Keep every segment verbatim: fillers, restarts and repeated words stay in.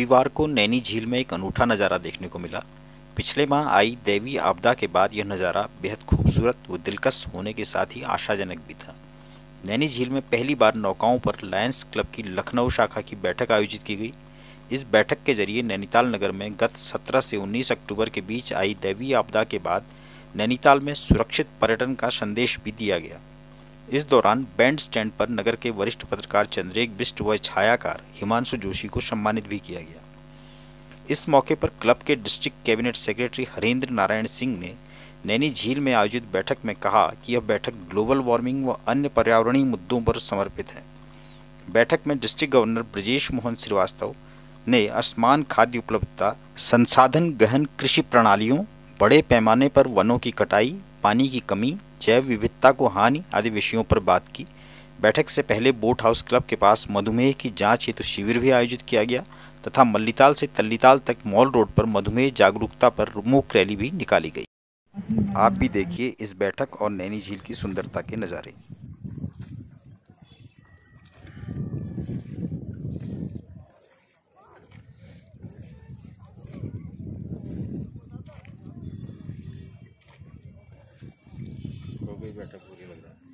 रविवार को नैनी झील में एक अनूठा नज़ारा देखने को मिला। पिछले माह आई दैवीय आपदा के बाद यह नज़ारा बेहद खूबसूरत व दिलकश होने के साथ ही आशाजनक भी था। नैनी झील में पहली बार नौकाओं पर लायंस क्लब की लखनऊ शाखा की बैठक आयोजित की गई। इस बैठक के जरिए नैनीताल नगर में गत सत्रह से उन्नीस अक्टूबर के बीच आई दैवीय आपदा के बाद नैनीताल में सुरक्षित पर्यटन का संदेश भी दिया गया। इस दौरान बैंड स्टैंड पर नगर के वरिष्ठ पत्रकार चंद्रेक बिष्ट व छायाकार हिमांशु जोशी को सम्मानित भी किया गया। इस मौके पर क्लब के district cabinet secretary Harendra Narayan Singh ने नैनी झील में आयोजित बैठक में कहा कि यह बैठक ग्लोबल वार्मिंग व अन्य पर्यावरणीय मुद्दों पर समर्पित है। बैठक में डिस्ट्रिक्ट गवर्नर ब्रजेश मोहन श्रीवास्तव ने असमान खाद्य उपलब्धता, संसाधन गहन कृषि प्रणालियों, बड़े पैमाने पर वनों की कटाई, पानी की कमी, जैव विविधता को हानि आदि विषयों पर बात की। बैठक से पहले बोट हाउस क्लब के पास मधुमेह की जांच हेतु शिविर भी आयोजित किया गया तथा मल्लीताल से तल्लीताल तक मॉल रोड पर मधुमेह जागरूकता पर मूक रैली भी निकाली गई। आप भी देखिए इस बैठक और नैनी झील की सुंदरता के नज़ारे। हो गई बैठक पूरी लग रहा है।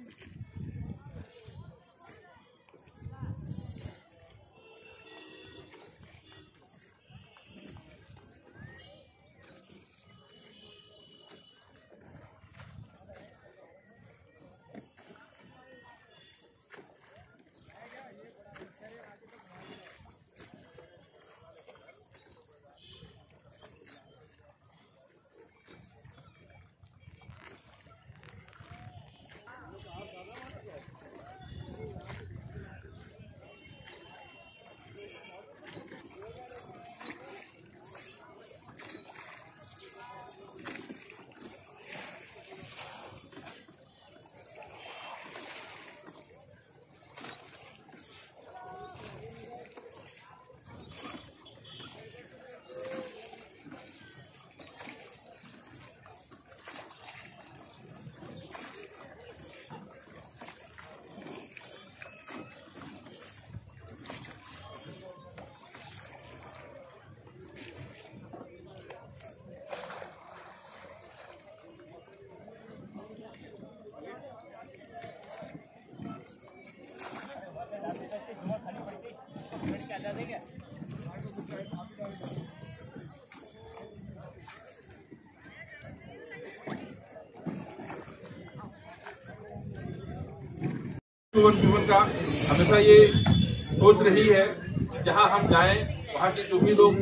जीवन का हमेशा ये सोच रही है जहां हम जाएं वहां के जो भी लोग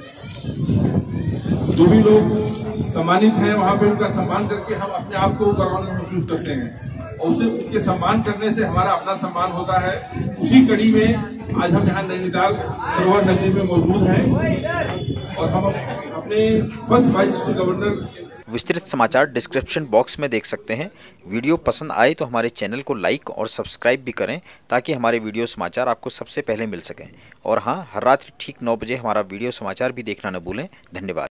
जो भी लोग सम्मानित हैं वहां पे उनका सम्मान करके हम अपने आप को गौरवान्वित महसूस करते हैं और उसे उनके सम्मान करने से हमारा अपना सम्मान होता है। उसी कड़ी में आज हम यहाँ नैनीताल सरोवर नगरी में मौजूद हैं और हम अपने फर्स्ट वाइस डिस्ट्रिक्ट गवर्नर। विस्तृत समाचार डिस्क्रिप्शन बॉक्स में देख सकते हैं। वीडियो पसंद आए तो हमारे चैनल को लाइक और सब्सक्राइब भी करें ताकि हमारे वीडियो समाचार आपको सबसे पहले मिल सकें। और हाँ, हर रात ठीक नौ बजे हमारा वीडियो समाचार भी देखना न भूलें। धन्यवाद।